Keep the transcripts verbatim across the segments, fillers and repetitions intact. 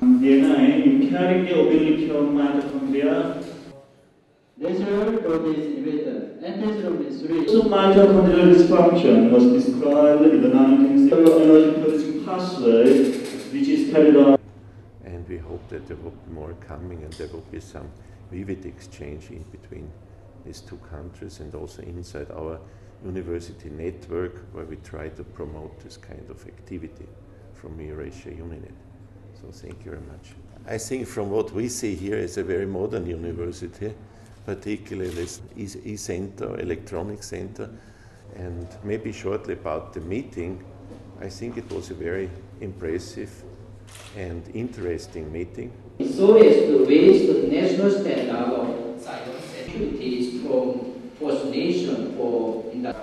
디엔에이의 inherently oblique mitochondria. Natural protease inhibitor, anti-serum three. So mitochondrial dysfunction was described in the nineteen sixties energy producing pathway, which is carried out. And we hope that there will be more coming, and there will be some vivid exchange in between these two countries and also inside our university network, where we try to promote this kind of activity from Eurasia Uninet. So thank you very much. I think from what we see here is a very modern university, particularly this e-center, electronic center, and maybe shortly about the meeting. I think it was a very impressive and interesting meeting. So as to raise the national standard of science activities from First Nation for industry.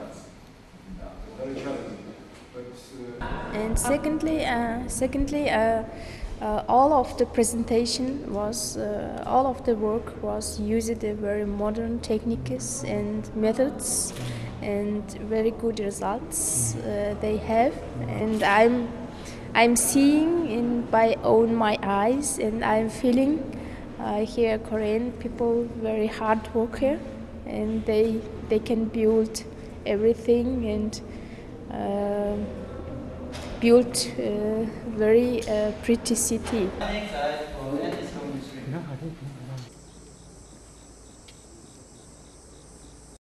And secondly, uh, secondly, uh, uh, all of the presentation was, uh, all of the work was using the very modern techniques and methods, and very good results uh, they have. And I'm, I'm seeing in by own my eyes, and I'm feeling uh, here Korean people very hard worker, and they they can build everything and. Uh, built a very uh, pretty city.